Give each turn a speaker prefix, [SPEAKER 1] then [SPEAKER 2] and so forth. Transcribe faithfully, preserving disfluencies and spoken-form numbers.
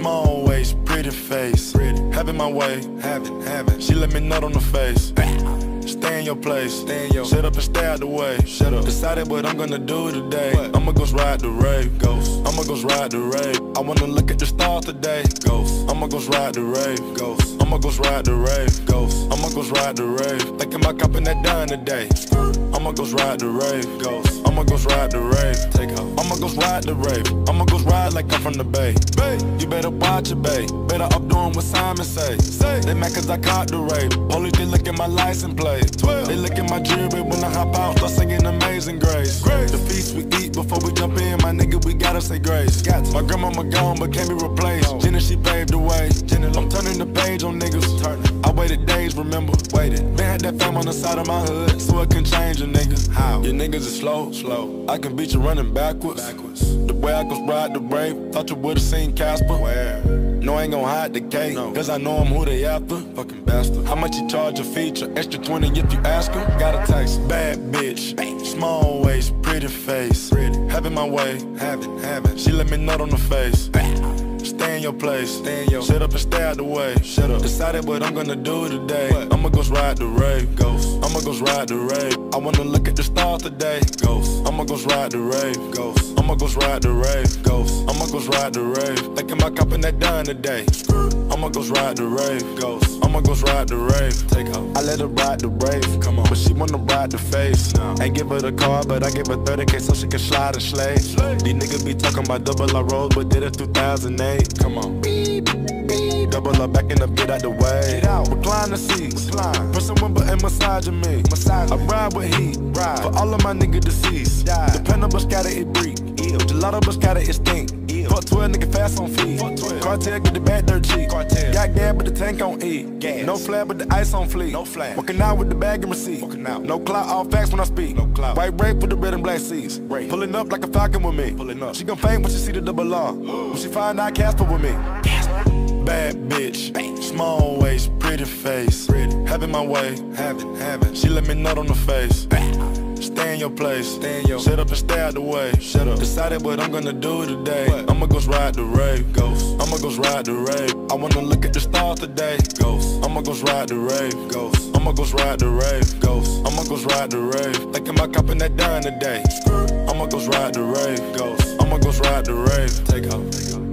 [SPEAKER 1] Small waist, pretty face. Pretty. Having my way, having, having. She let me nut on the face. Stay in your place, stay in your. Shut up and stay out the way. Shut up. Decided what I'm gonna do today. What? I'ma go ride the rave. Ghost. I'ma go ride the rave. I wanna look at the stars today. Ghost. I'ma go ride the rave. Ghost. I'ma go ride the rave. Ghost. I'ma go ride the rave. Thinking about copping that done today. I'ma go ride the rave. Ghost. I'ma go ride the rave. Take off. I'ma go ride the rave. I'ma go ride like I'm from the bay. Bay. You better watch it, babe. Better up doing what Simon say. Say. They mad cause I caught the rave. Police they look at my license plate. twelve. They look at my jewelry when I hop out. Start singing Amazing Grace. Grace. The feast we eat before we jump in, my nigga, we gotta say grace. Got to. My grandmama gone but can't be replaced. Oh. Jenna, she paved the way. Jenna, I'm turning the page on niggas. Turning. I waited days, remember. Waited. Been had that fame on the side of my hood, so it can change a nigga. How? Your niggas is slow, slow. I can beat you running backwards. Backwards. The way I could ride the brave, thought you would've seen Casper. Where? No, I ain't gon' hide the cake, no. Cause I know I'm who they after. Fucking bastard. How much you charge a feature? Extra twenty if you ask her. Got a taste. Bad bitch. Small waist, pretty face. Pretty. Having my way. Having, having. She let me nut on the face. Stay in your place. Stay in your. Shut up and stay out the way. Shut up. Decided what I'm gonna do today. What? I'ma go ride the rave. Ghost. I'ma go ride the rave. I wanna look at the stars today. Ghost. I'ma go ride the rave. Ghost. I'ma go ride the rave. Ghost. I'ma go ride the rave. Thinking about copping that done today. I'ma go ride the rave. Ghost. I'ma go ride the rave. Take off. I let her ride the rave. Come on. But she wanna ride the face. No. Ain't give her the car, but I give her thirty K so she can slide and slay. Slay. These niggas be talking about double R rolls, but did it two thousand eight. Come on. Beep, beep. Double up, back in the get out the way. Get out. Recline the seats. Recline. Press a wimble and massaging me. Massage. I ride with heat. Ride. For all of my niggas deceased. Die. Dependable scatter it break. Gelato Biscotta it stink. Fuck twelve, nigga fast on feet. Cartel get the bad dirt cheap. Cartel. Got gas but the tank on E. Gas. No flab but the ice on fleek. No flab. Walking out with the bag and receipt. Walking out. No clout, all facts when I speak. No clout. White rape with the red and black seats. Rape. Pulling up like a falcon with me. Pulling up. She gon' faint when she see the double R. When she find out Casper with me. Casper. Bad bitch. Bang. Small waist, pretty face. Pretty. Having my way. Having, having. She let me nut on the face. Bang. Stay in your place. Stay in your. Shut up and stay out the way. Shut up. Decided what I'm gonna do today. What? I'ma go ride the rave. Ghost. I'ma go ride the rave. I wanna look at the stars today. Ghost. I'ma go ride the rave. Ghost. I'ma go ride the rave. Ghost. I'ma go ride the rave. Thinking about copping that done today. I'ma go ride the rave. Ghost. I'ma go ride the rave. Take off. Take off.